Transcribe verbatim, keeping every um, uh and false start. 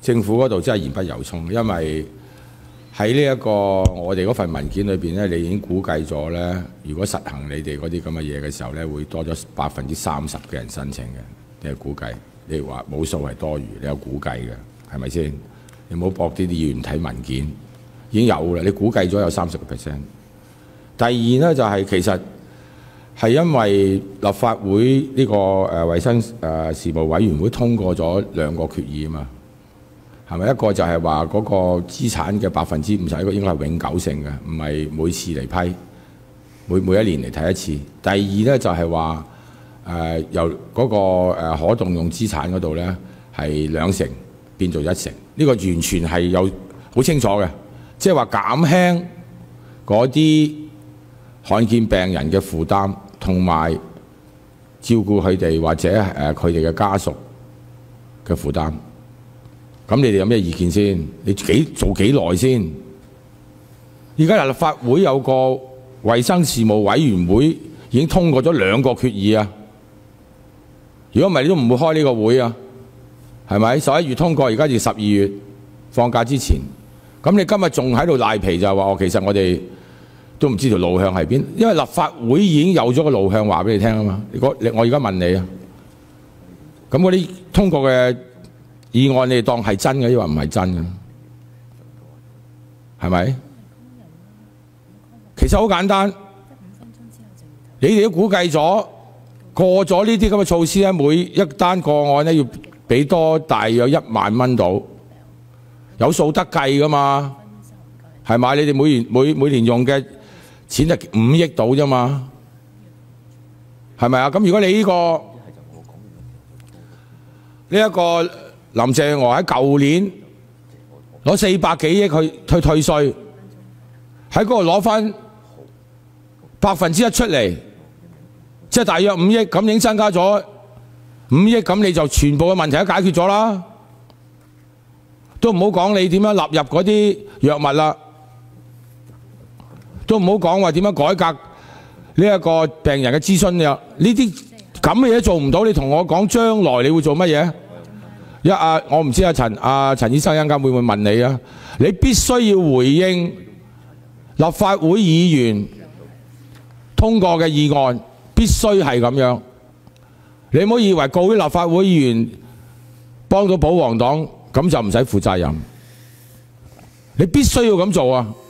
政府嗰度真係言不由衷，因為喺呢一個我哋嗰份文件裏邊咧，你已經估計咗咧，如果實行你哋嗰啲咁嘅嘢嘅時候咧，會多咗百分之三十嘅人申請嘅，你係估計，你話冇數係多餘，你有估計嘅，係咪先？你唔好駁啲啲議員睇文件，已經有啦，你估計咗有三十個 percent。第二咧就係、是、其實係因為立法會呢個誒衞生誒事務委員會通過咗兩個決議啊嘛，係咪？一個就係話嗰個資產嘅百分之五十，一個應該係永久性嘅，唔係每次嚟批，每每一年嚟睇一次。第二咧就係話誒由嗰個誒可動用資產嗰度咧係兩成變做一成，呢、這個完全係有好清楚嘅，即係話減輕嗰啲罕見病人嘅負擔，同埋照顧佢哋或者誒佢哋嘅家屬嘅負擔。咁你哋有咩意見先？你幾做幾耐先？而家立法會有個衞生事務委員會已經通過咗兩個決議啊！如果唔係，你都唔會開呢個會啊？係咪？十一月通過，而家至十二月放假之前。咁你今日仲喺度賴皮就係話，我其實我哋都唔知條路向係邊，因為立法會已經有咗個路向話俾你聽啊嘛。我我而家問你啊，咁嗰啲通過嘅議案，你哋當係真嘅，抑或唔係真嘅？係咪？其實好簡單，你哋都估計咗過咗呢啲咁嘅措施咧，每一單個案咧要俾多大約一萬蚊到，有數得計噶嘛？係咪？你哋每年每每年用嘅錢係五億到啫嘛？係咪啊？咁如果你呢、這個呢一、這個林鄭月娥喺舊年攞四百幾億去去退稅，喺嗰度攞翻百分之一出嚟，即係大約五億，咁已經增加咗五億，咁你就全部嘅問題都解決咗啦。都唔好講你點樣納入嗰啲藥物啦，都唔好講話點樣改革呢一個病人嘅諮詢藥，呢啲咁嘅嘢都做唔到，你同我講將來你會做乜嘢？一啊，我唔知阿陳阿陳醫生一陣間會唔會問你啊？你必須要回應立法會議員通過嘅議案，必須係咁樣。你唔好以為告啲立法會議員幫到保皇黨，咁就唔使負責任。你必須要咁做啊！